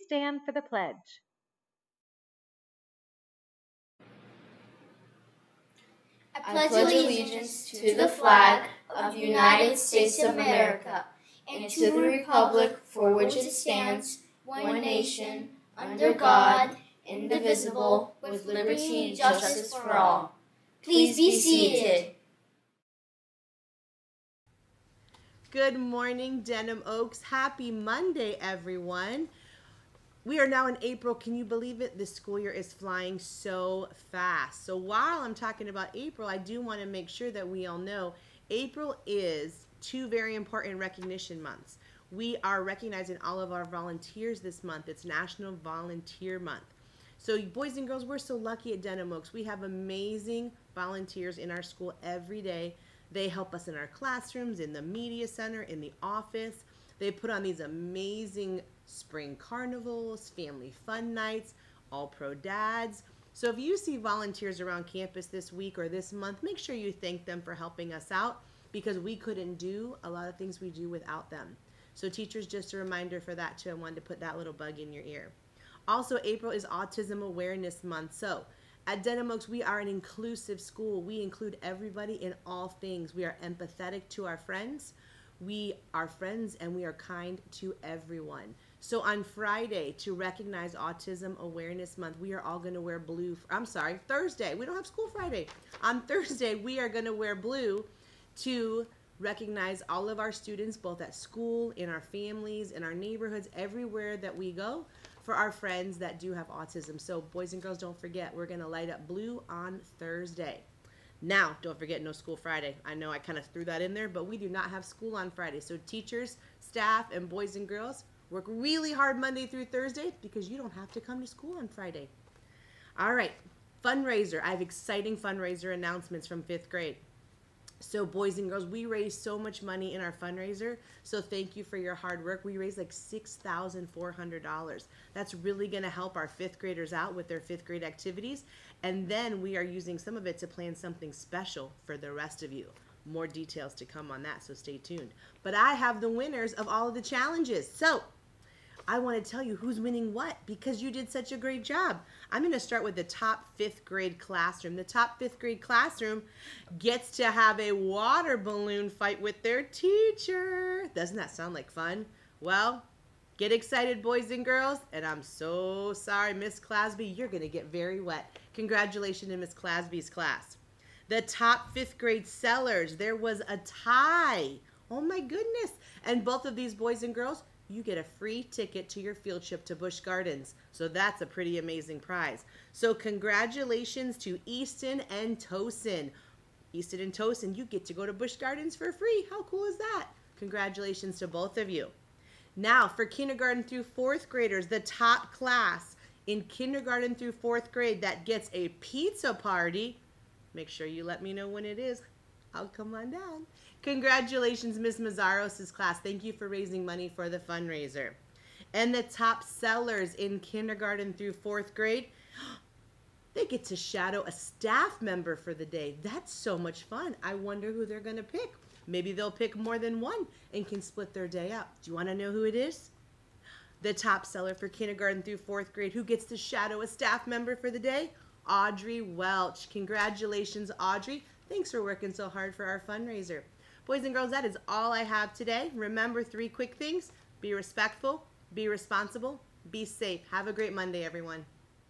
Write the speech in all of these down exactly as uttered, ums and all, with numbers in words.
stand for the pledge. I pledge allegiance to the flag of the United States of America and to the republic for which it stands, one nation, under God, indivisible, with liberty and justice for all. Please be seated. Good morning, Denham Oaks. Happy Monday, everyone. We are now in April. Can you believe it? This school year is flying so fast. So while I'm talking about April, I do want to make sure that we all know April is two very important recognition months. We are recognizing all of our volunteers this month. It's National Volunteer Month. So boys and girls, we're so lucky at Denham Oaks. We have amazing volunteers in our school every day. They help us in our classrooms, in the media center, in the office. They put on these amazing spring carnivals, family fun nights, all pro dads. So if you see volunteers around campus this week or this month, make sure you thank them for helping us out, because we couldn't do a lot of things we do without them. So teachers, just a reminder for that too. I wanted to put that little bug in your ear. Also, April is Autism Awareness Month. So at Denham Oaks, we are an inclusive school. We include everybody in all things. We are empathetic to our friends. We are friends and we are kind to everyone. So on Friday, to recognize Autism Awareness Month, we are all going to wear blue. I'm sorry, Thursday. We don't have school Friday. On Thursday, we are going to wear blue to recognize all of our students, both at school, in our families, in our neighborhoods, everywhere that we go, for our friends that do have autism. So boys and girls, don't forget, we're going to light up blue on Thursday. Now, don't forget, no school Friday. I know I kind of threw that in there, but we do not have school on Friday. So teachers, staff, and boys and girls, work really hard Monday through Thursday, because you don't have to come to school on Friday. All right, fundraiser. I have exciting fundraiser announcements from fifth grade. So boys and girls, we raised so much money in our fundraiser. So thank you for your hard work. We raised like six thousand four hundred dollars. That's really going to help our fifth graders out with their fifth grade activities. And then we are using some of it to plan something special for the rest of you. More details to come on that, so stay tuned. But I have the winners of all of the challenges. So I want to tell you who's winning what, because you did such a great job. I'm going to start with the top fifth grade classroom. The top fifth grade classroom gets to have a water balloon fight with their teacher. Doesn't that sound like fun? Well, get excited, boys and girls. And I'm so sorry, Miss Clasby, you're going to get very wet. Congratulations to Miss Clasby's class. The top fifth grade sellers, there was a tie. Oh my goodness. And both of these boys and girls, you get a free ticket to your field trip to Busch Gardens. So that's a pretty amazing prize. So congratulations to Easton and Tosin. Easton and Tosin, you get to go to Busch Gardens for free. How cool is that? Congratulations to both of you. Now for kindergarten through fourth graders, the top class in kindergarten through fourth grade that gets a pizza party. Make sure you let me know when it is. I'll come on down. Congratulations, Miss Mazzaros' class. Thank you for raising money for the fundraiser. And the top sellers in kindergarten through fourth grade, they get to shadow a staff member for the day. That's so much fun. I wonder who they're going to pick. Maybe they'll pick more than one and can split their day up. Do you want to know who it is? The top seller for kindergarten through fourth grade, who gets to shadow a staff member for the day? Audrey Welch. Congratulations, Audrey. Thanks for working so hard for our fundraiser. Boys and girls, that is all I have today. Remember three quick things. Be respectful, be responsible, be safe. Have a great Monday, everyone.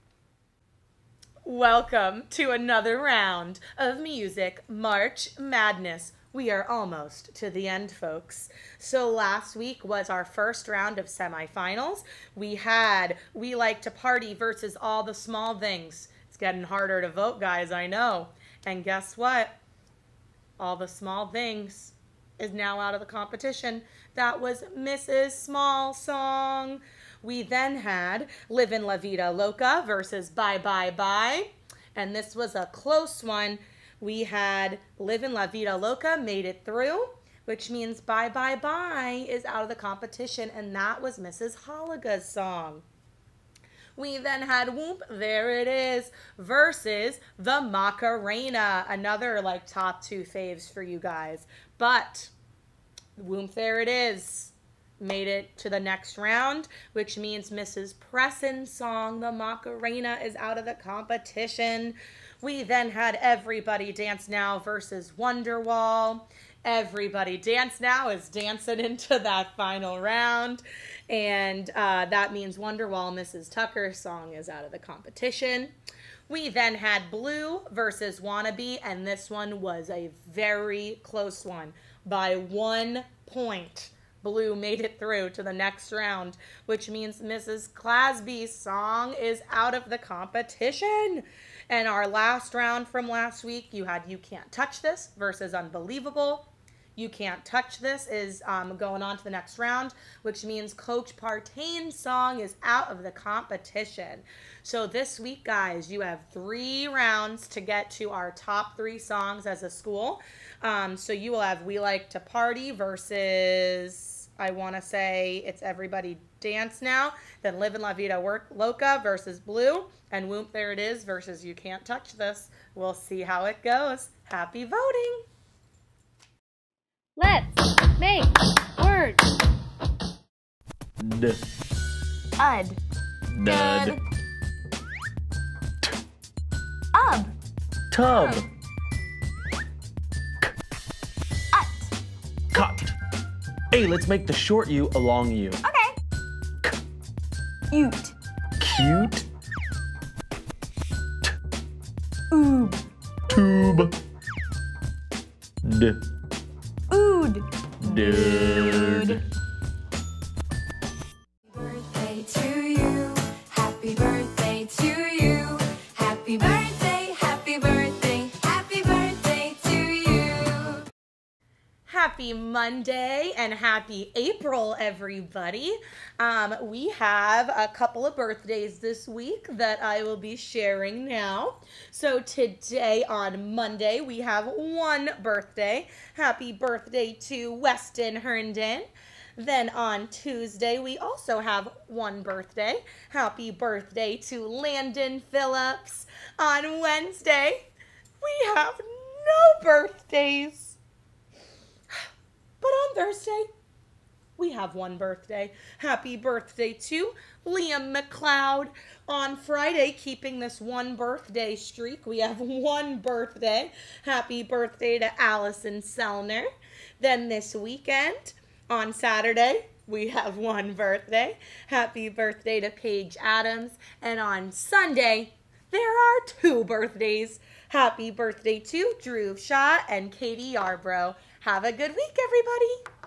Welcome to another round of Music March Madness. We are almost to the end, folks. So last week was our first round of semifinals. We had We Like to Party versus All the Small Things. It's getting harder to vote, guys, I know. And guess what? All the Small Things is now out of the competition. That was Missus Small Song. We then had Livin' La Vida Loca versus Bye Bye Bye. And this was a close one. We had Livin' La Vida Loca made it through, which means Bye Bye Bye is out of the competition. And that was Missus Holliga's song. We then had Whoop, There It Is versus the Macarena, another like top two faves for you guys. But Whoop, There It Is made it to the next round, which means Missus Preston's song, the Macarena, is out of the competition. We then had Everybody Dance Now versus Wonderwall. Everybody Dance Now is dancing into that final round. And uh, that means Wonderwall, Missus Tucker's song, is out of the competition. We then had Blue versus Wannabe, and this one was a very close one. By one point, Blue made it through to the next round, which means Missus Clasby's song is out of the competition. And our last round from last week, you had You Can't Touch This versus Unbelievable. You Can't Touch This is um, going on to the next round, which means Coach Partaine's song is out of the competition. So this week, guys, you have three rounds to get to our top three songs as a school. Um, so you will have We Like to Party versus, I want to say it's Everybody Dance Now. Then Live and La Vida Work Loca versus Blue. And Whoop, there it is, versus You Can't Touch This. We'll see how it goes. Happy voting! Let's make words. D. Ud. Dud. Ub. Tub. Ut. Cut. Hey, let's make the short U a long U. Okay. Ute. Cute. Oob. Tube. D. Ood. Dude. Birthday to you. Happy birthday to you. Happy birthday, happy birthday, happy birthday to you. Happy Monday and happy April, everybody. Um, we have a couple of birthdays this week that I will be sharing now. So today on Monday, we have one birthday. Happy birthday to Weston Herndon. Then on Tuesday, we also have one birthday. Happy birthday to Landon Phillips. On Wednesday, we have no birthdays. But on Thursday, we have one birthday. Happy birthday to Liam McLeod. On Friday, keeping this one birthday streak, we have one birthday. Happy birthday to Allison Sellner. Then this weekend, on Saturday, we have one birthday. Happy birthday to Paige Adams. And on Sunday, there are two birthdays. Happy birthday to Drew Shaw and Katie Yarbrough. Have a good week, everybody.